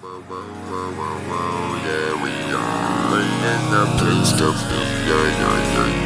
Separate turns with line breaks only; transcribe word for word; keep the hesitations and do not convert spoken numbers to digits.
Whoa, whoa, whoa, whoa, whoa, yeah, we are in the midst of, yeah, yeah, yeah.